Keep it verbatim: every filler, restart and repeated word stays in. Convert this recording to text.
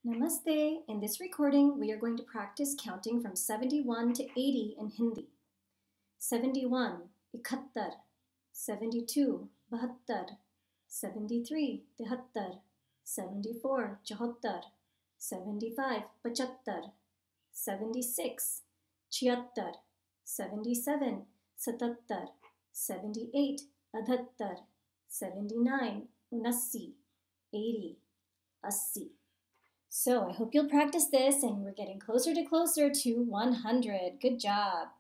Namaste. In this recording, we are going to practice counting from seventy-one to eighty in Hindi. seventy-one, ikhattar. seventy-two, bahattar. seventy-three, tihattar. seventy-four, chahottar. seventy-five, pachattar. seventy-six, chiyattar. seventy-seven, satattar. seventy-eight, adhattar. seventy-nine, unassi. eighty, assi. So I hope you'll practice this and we're getting closer to closer to one hundred. Good job.